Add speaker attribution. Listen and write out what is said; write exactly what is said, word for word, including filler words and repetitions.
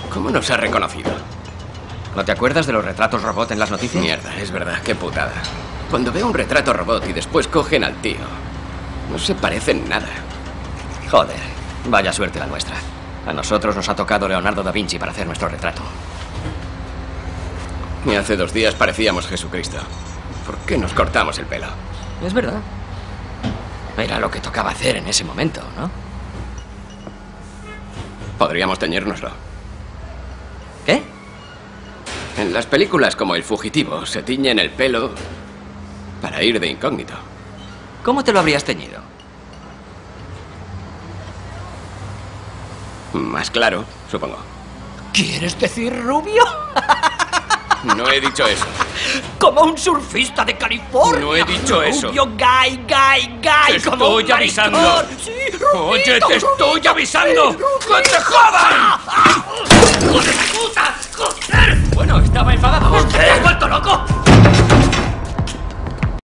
Speaker 1: ¿Cómo nos ha reconocido?
Speaker 2: ¿No te acuerdas de los retratos robot en las noticias?
Speaker 1: Mierda, es verdad, qué putada. Cuando veo un retrato robot y después cogen al tío, no se parecen nada.
Speaker 2: Joder, vaya suerte la nuestra. A nosotros nos ha tocado Leonardo da Vinci para hacer nuestro retrato.
Speaker 1: Y hace dos días parecíamos Jesucristo. ¿Por qué nos cortamos el pelo?
Speaker 2: Es verdad. Era lo que tocaba hacer en ese momento, ¿no?
Speaker 1: Podríamos teñírnoslo.
Speaker 2: ¿Qué?
Speaker 1: En las películas como El Fugitivo se tiñen el pelo para ir de incógnito.
Speaker 2: ¿Cómo te lo habrías teñido?
Speaker 1: Más claro, supongo.
Speaker 2: ¿Quieres decir rubio?
Speaker 1: No he dicho eso.
Speaker 2: Como un surfista de California.
Speaker 1: No he dicho eso.
Speaker 2: Rubio, gay, gay, gay.
Speaker 1: Te
Speaker 2: como un
Speaker 1: estoy avisando.
Speaker 2: maricón. Sí, rubito,
Speaker 1: Oye, te estoy
Speaker 2: rubito,
Speaker 1: avisando.
Speaker 2: rubito.
Speaker 1: ¡Que te jodan!